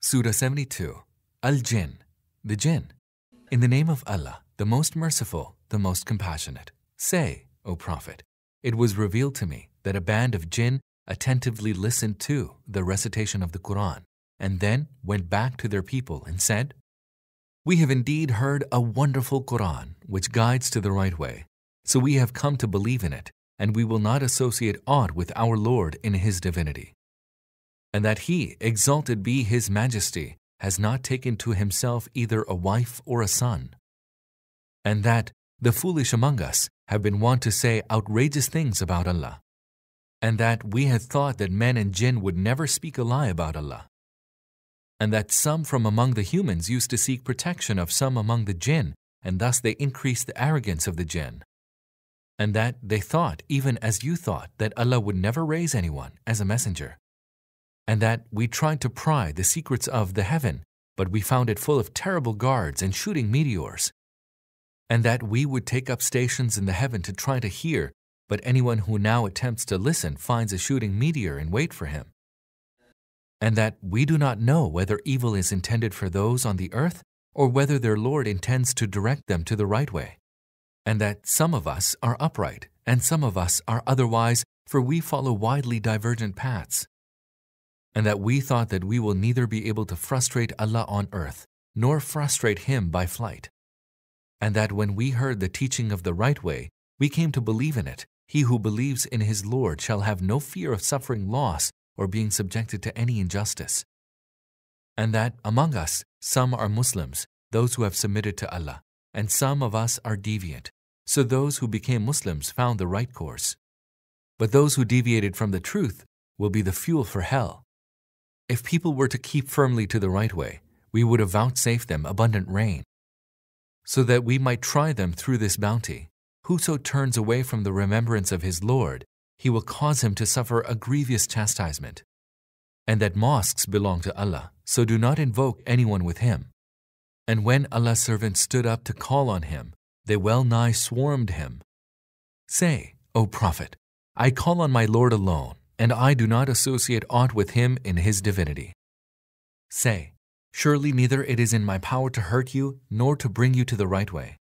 Surah 72, Al-Jinn, the Jinn. In the name of Allah, the most merciful, the most compassionate. Say, O Prophet, it was revealed to me that a band of Jinn attentively listened to the recitation of the Quran and then went back to their people and said, "We have indeed heard a wonderful Quran which guides to the right way. So we have come to believe in it, and we will not associate aught with our Lord in His divinity. And that He, exalted be His Majesty, has not taken to Himself either a wife or a son. And that the foolish among us have been wont to say outrageous things about Allah. And that we had thought that men and jinn would never speak a lie about Allah. And that some from among the humans used to seek protection of some among the jinn, and thus they increased the arrogance of the jinn. And that they thought, even as you thought, that Allah would never raise anyone as a messenger. And that we tried to pry the secrets of the heaven, but we found it full of terrible guards and shooting meteors. And that we would take up stations in the heaven to try to hear, but anyone who now attempts to listen finds a shooting meteor in wait for him. And that we do not know whether evil is intended for those on the earth, or whether their Lord intends to direct them to the right way. And that some of us are upright, and some of us are otherwise, for we follow widely divergent paths. And that we thought that we will neither be able to frustrate Allah on earth, nor frustrate Him by flight. And that when we heard the teaching of the right way, we came to believe in it. He who believes in his Lord shall have no fear of suffering loss or being subjected to any injustice. And that among us, some are Muslims, those who have submitted to Allah, and some of us are deviant. So those who became Muslims found the right course. But those who deviated from the truth will be the fuel for hell. If people were to keep firmly to the right way, we would have vouchsafed them abundant rain, so that we might try them through this bounty. Whoso turns away from the remembrance of his Lord, He will cause him to suffer a grievous chastisement. And that mosques belong to Allah, so do not invoke anyone with Him. And when Allah's servants stood up to call on Him, they well nigh swarmed Him. Say, O Prophet, I call on my Lord alone, and I do not associate aught with Him in His divinity. Say, surely neither it is in my power to hurt you, nor to bring you to the right way.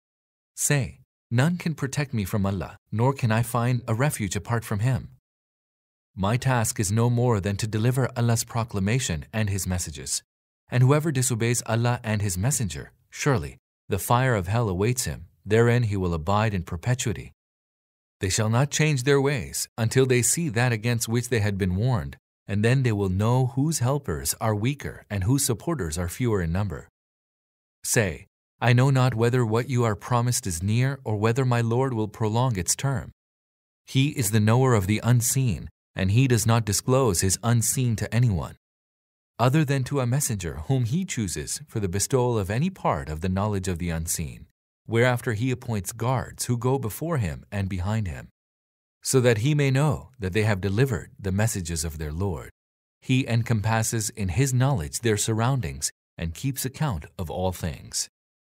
Say, none can protect me from Allah, nor can I find a refuge apart from Him. My task is no more than to deliver Allah's proclamation and His messages. And whoever disobeys Allah and His messenger, surely the fire of hell awaits him, therein he will abide in perpetuity. They shall not change their ways until they see that against which they had been warned, and then they will know whose helpers are weaker and whose supporters are fewer in number. Say, I know not whether what you are promised is near or whether my Lord will prolong its term. He is the knower of the unseen, and He does not disclose His unseen to anyone, other than to a messenger whom He chooses for the bestowal of any part of the knowledge of the unseen, whereafter He appoints guards who go before Him and behind Him, so that He may know that they have delivered the messages of their Lord. He encompasses in His knowledge their surroundings and keeps account of all things.